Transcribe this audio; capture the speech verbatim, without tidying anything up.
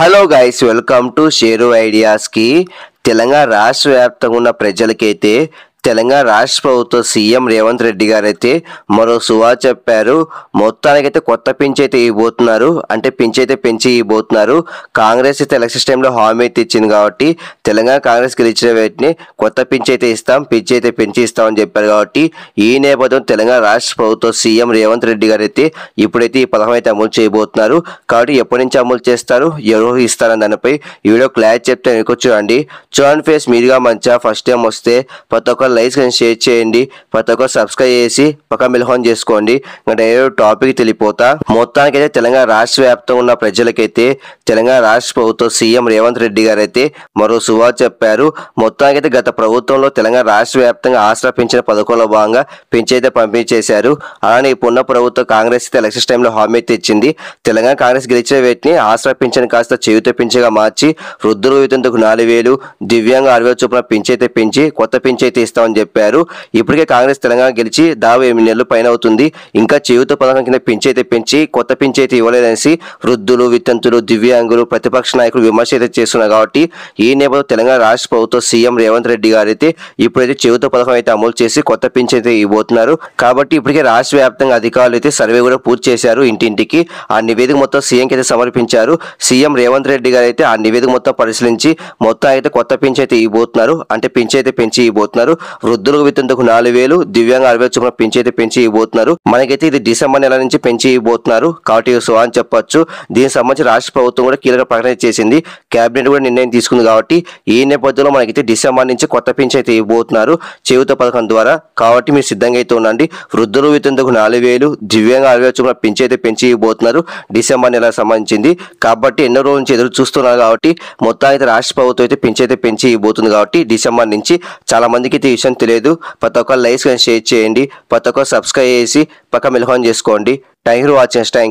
Hello guys, welcome to Sheru ఐడియాస్కి. తెలంగాణ రాష్ట్ర వ్యాప్తంగా ఉన్న ప్రజలకైతే తెలంగాణ రాష్ట్ర ప్రభుత్వ సీఎం రేవంత్ రెడ్డి గారు అయితే మరో సువా చెప్పారు. మొత్తానికైతే కొత్త పింఛ్ అయితే ఇవ్వబోతున్నారు. అంటే పింఛ్ అయితే పెంచి ఇవ్వబోతున్నారు. కాంగ్రెస్ అయితే ఎలక్షన్ టైంలో హామీ అయితే ఇచ్చింది కాబట్టి తెలంగాణ కాంగ్రెస్ గెలిచిన వెంటనే కొత్త పింఛ్ అయితే ఇస్తాం, పింఛ్ అయితే పెంచి ఇస్తామని చెప్పారు. కాబట్టి ఈ నేపథ్యం తెలంగాణ రాష్ట్ర ప్రభుత్వ సీఎం రేవంత్ రెడ్డి గారు అయితే ఇప్పుడైతే ఈ పథకం అయితే అమలు చేయబోతున్నారు. కాబట్టి ఎప్పటి నుంచి అమలు చేస్తారు, ఎవరు ఇస్తారని దానిపై ఈ వీడియో క్లారిటీ చెప్తే వెనుక చూడండి. చూడండి ఫేస్ మీరుగా మంచిగా ఫస్ట్ టైం వస్తే ప్రతి ఒక్క లైక్స్ కానీ షేర్ చేయండి, ప్రతి ఒక్కరు సబ్స్క్రైబ్ చేసి పక్క మిల్హోన్ చేసుకోండి. ఇంకా టాపిక్ తెలిపోతా. మొత్తానికి అయితే తెలంగాణ రాష్ట్ర వ్యాప్తంగా ఉన్న ప్రజలకైతే తెలంగాణ రాష్ట్ర ప్రభుత్వ సీఎం రేవంత్ రెడ్డి గారు అయితే మరో సువా చెప్పారు. మొత్తానికైతే గత ప్రభుత్వంలో తెలంగాణ రాష్ట్ర వ్యాప్తంగా ఆసరా పెంచిన పథకంలో భాగంగా పెంచి అయితే పంపించేశారు. అలానే ఇప్పుడున్న ప్రభుత్వం కాంగ్రెస్ అయితే ఎలక్షన్ టైంలో హామీ అయితే ఇచ్చింది. తెలంగాణ కాంగ్రెస్ గెలిచిన వీటిని ఆసరా పింఛన్ కాస్త చేయుత పింఛగా మార్చి వృద్ధుల వేతనకు నాలుగు వేలు దివ్యాంగ అరవై చొప్పున పింఛ్ అయితే పెంచి కొత్త పింఛ్ అయితే ఇస్తామని చెప్పారు. ఇప్పటికే కాంగ్రెస్ తెలంగాణ గెలిచి దాదాపు ఎనిమిది నెలలు పైన అవుతుంది. ఇంకా చేయూత పథకం కింద పింఛ్ అయితే పెంచి కొత్త పింఛ్ అయితే ఇవ్వలేదనేసి వృద్ధులు, వితంతులు, దివ్యాంగులు, ప్రతిపక్ష నాయకులు విమర్శ అయితే చేస్తున్నారు. కాబట్టి ఈ నేపథ్యంలో తెలంగాణ రాష్ట్ర ప్రభుత్వ సీఎం రేవంత్ రెడ్డి గారు అయితే ఇప్పుడైతే చేయూత పథకం అయితే అమలు చేసి కొత్త పింఛ్ అయితే ఇవ్వబోతున్నారు. కాబట్టి ఇప్పటికే రాష్ట్ర వ్యాప్తంగా అధికారులు అయితే సర్వే కూడా పూర్తి చేశారు. ఇంటింటికి ఆ నివేదిక మొత్తం సీఎంకి అయితే సమర్పించారు. సీఎం రేవంత్ రెడ్డి గారు అయితే ఆ నివేదిక మొత్తం పరిశీలించి మొత్తం అయితే కొత్త పింఛ్ అయితే ఇవ్వబోతున్నారు. అంటే పింఛ్ అయితే పెంచి ఇవ్వబోతున్నారు. వృద్ధులకు వితంతకు నాలుగు వేలు దివ్యాంగ అరవై చొప్పున పెంచి అయితే పెంచి ఇవ్వబోతున్నారు. మనకైతే ఇది డిసెంబర్ నెల నుంచి పెంచి ఇవ్వబోతున్నారు. కాబట్టి సో అని చెప్పొచ్చు. దీనికి సంబంధించి రాష్ట్ర ప్రభుత్వం కూడా కీలక ప్రకటన చేసింది. కేబినెట్ కూడా నిర్ణయం తీసుకుంది. కాబట్టి ఈ నేపథ్యంలో మనకైతే డిసెంబర్ నుంచి కొత్త పెంచి అయితే ఇవ్వబోతున్నారు చేయూత పథకం ద్వారా. కాబట్టి మీరు సిద్ధంగా అయితే ఉండండి. వృద్ధులు వితంతకు నాలుగు వేలు దివ్యాంగ అరవై చొప్పున పెంచి అయితే పెంచి ఇవ్వబోతున్నారు డిసెంబర్ నెలకు సంబంధించింది. కాబట్టి ఎన్నో రోజుల నుంచి ఎదురు చూస్తున్నారు. కాబట్టి మొత్తం అయితే రాష్ట్ర ప్రభుత్వం అయితే పెంచి అయితే పెంచి ఇవ్వబోతుంది. కాబట్టి డిసెంబర్ నుంచి చాలా మందికి అయితే ఈ విషయం తెలియదు. ప్రతి ఒక్క లైక్స్ కానీ షేర్ చేయండి, ప్రతి ఒక్క సబ్స్క్రైబ్ చేసి పక్క మిల్హోన్ చేసుకోండి. Thank you for watching.